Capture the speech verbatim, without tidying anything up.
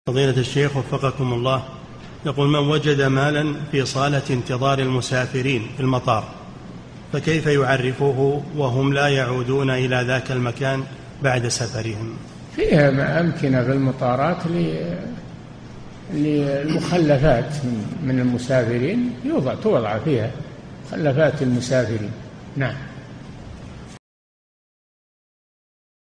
فضيلة الشيخ وفقكم الله، يقول: من وجد مالا في صالة انتظار المسافرين في المطار فكيف يعرفوه وهم لا يعودون إلى ذاك المكان بعد سفرهم؟ فيها أمكنة في المطارات للمخلفات من المسافرين، يوضع توضع فيها مخلفات المسافرين. نعم.